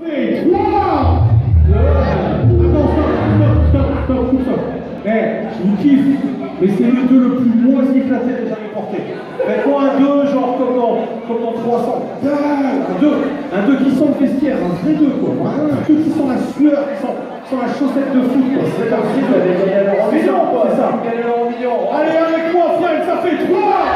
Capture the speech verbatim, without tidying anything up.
Et trois. Attends, stop, stop, stop, stop, stop. Eh, je vous kiffe, mais c'est le deux le plus moisi éclaté que j'ai jamais porté. Faites-moi un deux, genre comme dans, comme dans trois cents. Un deux, un deux qui sent le vestiaire, un vrai deux quoi. Un deux qui sent la sueur, qui sent, qui sent la chaussette de foot quoi. C'est comme si vous avez gagné en million quoi. C'est ça. Allez avec moi, frère, ça fait trois.